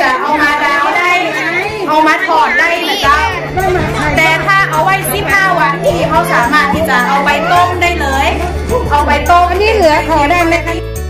จะเอามาดาวได้เอามาถอดได้นะเจ้าแต่ถ้าเอาไว้15 วันที่เขาสามารถที่จะเอาไปต้มได้เลยเอาไปต้มอันนี้เหลือถอดได้ไหม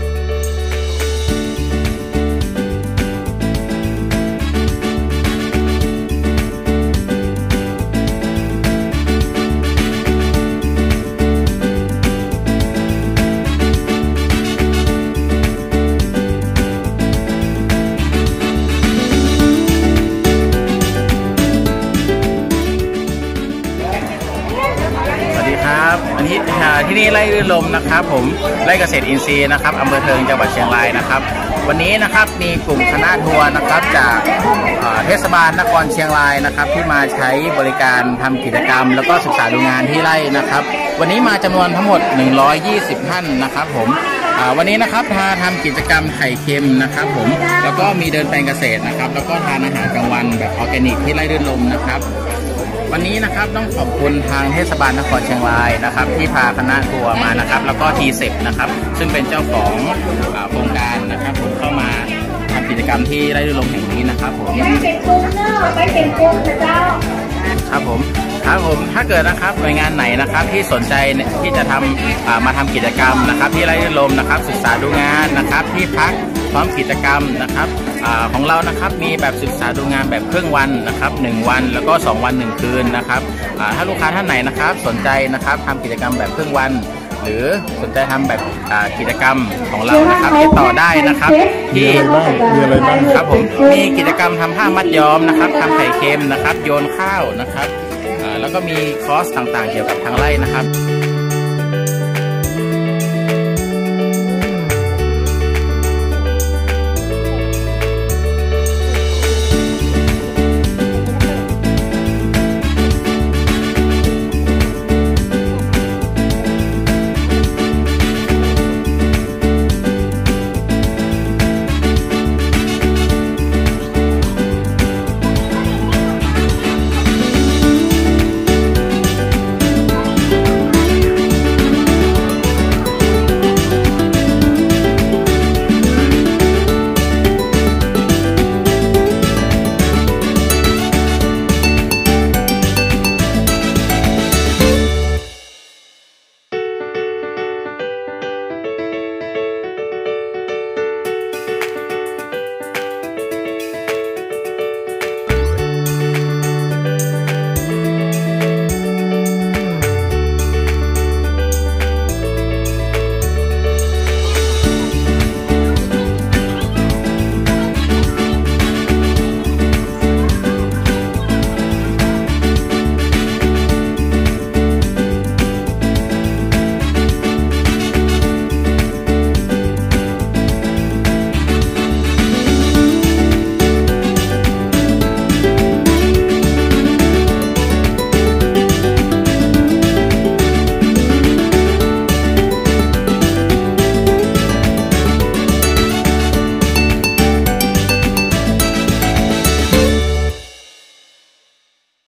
อันนี้ที่นี่ไร่รื่นลมนะครับผมไร่เกษตรอินทรีย์นะครับอำเภอเทิงจังหวัดเชียงรายนะครับวันนี้นะครับมีกลุ่มคณะทัวร์นะครับจากเทศบาลนครเชียงรายนะครับที่มาใช้บริการทำกิจกรรมแล้วก็ศึกษาดูงานที่ไร่นะครับวันนี้มาจำนวนทั้งหมด120ท่านนะครับผมวันนี้นะครับพาทำกิจกรรมไข่เค็มนะครับผมแล้วก็มีเดินแปลงเกษตรนะครับแล้วก็ทานอาหารกลางวันแบบออร์แกนิกที่ไร่รื่นลมนะครับวันนี้นะครับต้องขอบคุณทางเทศบาลนครเชียงรายนะครับที่พาคณะทัวร์มานะครับแล้วก็T10นะครับซึ่งเป็นเจ้าของโครงการนะครับผมเข้ามาทำกิจกรรมที่ไร่รื่นลมแห่งนี้นะครับผมไม่เป็นกุ้งเนอะไม่เป็นกุ้งนะเจ้าครับผมถ้าเกิดนะครับหน่วยงานไหนนะครับที่สนใจที่จะมาทำกิจกรรมนะครับที่ไร่รื่นลมนะครับศึกษาดูงานนะครับที่พักพร้อมกิจกรรมนะครับของเรานะครับมีแบบศึกษาดูงานแบบครึ่งวันนะครับ1วันแล้วก็2วัน1คืนนะครับถ้าลูกค้าท่านไหนนะครับสนใจนะครับทำกิจกรรมแบบครึ่งวันหรือสนใจทำแบบกิจกรรมของเรานะครับติดต่อได้นะครับที่มีอะไรบ้างครับผมมีกิจกรรมทำผ้ามัดย้อมนะครับทำไข่เค็มนะครับโยนข้าวนะครับแล้วก็มีคอร์สต่างๆเกี่ยวกับทางไร่นะครับ